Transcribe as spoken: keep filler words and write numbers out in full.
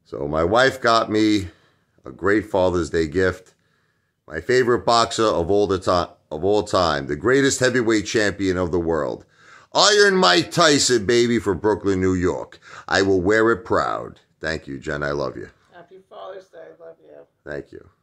So my wife got me a great Father's Day gift. My favorite boxer of all the time, of all time, the greatest heavyweight champion of the world, Iron Mike Tyson, baby, for Brooklyn, New York. I will wear it proud. Thank you, Jen. I love you. Happy Father's Day. Love you. Thank you.